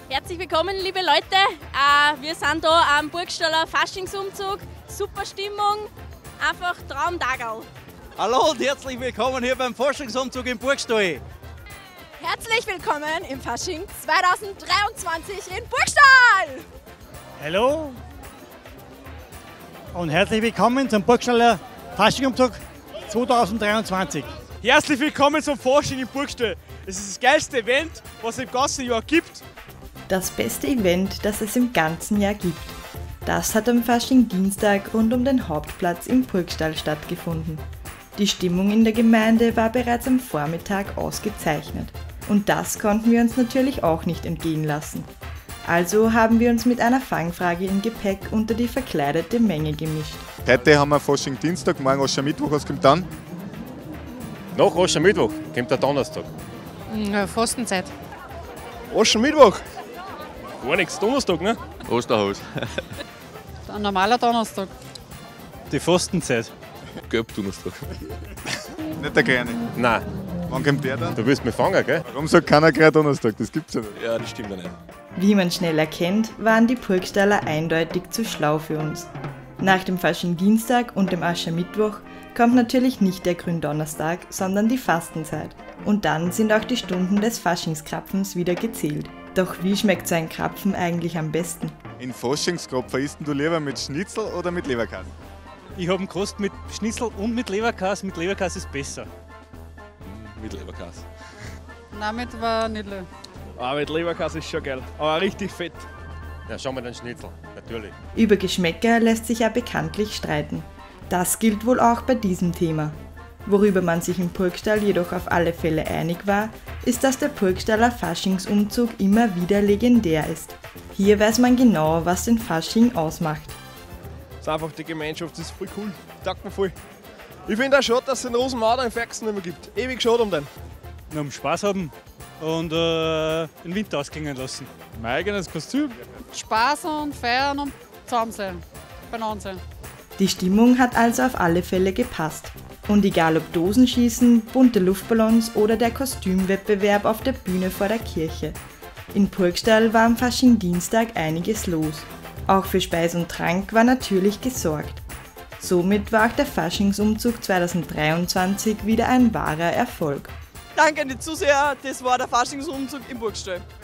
Herzlich willkommen, liebe Leute. Wir sind hier am Burgstaller Faschingsumzug. Super Stimmung, einfach Traumtagerl. Hallo und herzlich willkommen hier beim Faschingsumzug in Burgstall. Herzlich willkommen im Fasching 2023 in Burgstall. Hallo und herzlich willkommen zum Burgstaller Faschingsumzug 2023. Herzlich willkommen zum Fasching in Burgstall. Es ist das geilste Event, was es im ganzen Jahr gibt. Das beste Event, das es im ganzen Jahr gibt. Das hat am Fasching-Dienstag rund um den Hauptplatz im Burgstall stattgefunden. Die Stimmung in der Gemeinde war bereits am Vormittag ausgezeichnet. Und das konnten wir uns natürlich auch nicht entgehen lassen. Also haben wir uns mit einer Fangfrage im Gepäck unter die verkleidete Menge gemischt. Heute haben wir Fasching-Dienstag, morgen Aschermittwoch. Was kommt dann? Nach Aschermittwoch kommt der Donnerstag. Fastenzeit. Aschermittwoch? Gar nichts, Donnerstag, ne? Osterhaus. Ein normaler Donnerstag. Die Fastenzeit. Gelb-Donnerstag. Nicht der Kleine. Nein, Wann kommt der dann? du willst mich fangen, gell? Warum sagt keiner gleich Donnerstag? Das gibt's ja nicht. Ja, das stimmt ja nicht. Wie man schnell erkennt, waren die Burgstaller eindeutig zu schlau für uns. Nach dem Fasching-Dienstag und dem Aschermittwoch kommt natürlich nicht der Gründonnerstag, sondern die Fastenzeit. Und dann sind auch die Stunden des Faschingskrapfens wieder gezählt. Doch wie schmeckt so ein Krapfen eigentlich am besten? In Faschingskrapfen isst du lieber mit Schnitzel oder mit Leberkäse? Ich habe ihn gekostet mit Schnitzel und mit Leberkäse. Mit Leberkäse ist besser. Mit Leberkäse. Nein, mit Vanille. Mit Leberkäse ist schon geil, aber richtig fett. Ja, schau mal den Schnitzel, natürlich. Über Geschmäcker lässt sich ja bekanntlich streiten. Das gilt wohl auch bei diesem Thema. Worüber man sich im Burgstall jedoch auf alle Fälle einig war, ist, dass der Burgstaller Faschingsumzug immer wieder legendär ist. Hier weiß man genau, was den Fasching ausmacht. Das ist einfach die Gemeinschaft, das ist voll cool. Taugt mir voll. Ich finde auch schade, dass es den Rosenmader in Ferxen nicht mehr gibt. Ewig schade um den. Wir haben Spaß haben und den Winter ausklingen lassen. Mein eigenes Kostüm. Spaß und feiern und zusammen sein. Beieinander sein. Die Stimmung hat also auf alle Fälle gepasst. Und egal ob Dosenschießen, bunte Luftballons oder der Kostümwettbewerb auf der Bühne vor der Kirche. In Burgstall war am Fasching-Dienstag einiges los. Auch für Speis und Trank war natürlich gesorgt. Somit war auch der Faschingsumzug 2023 wieder ein wahrer Erfolg. Danke an die Zuseher, das war der Faschingsumzug im Burgstall.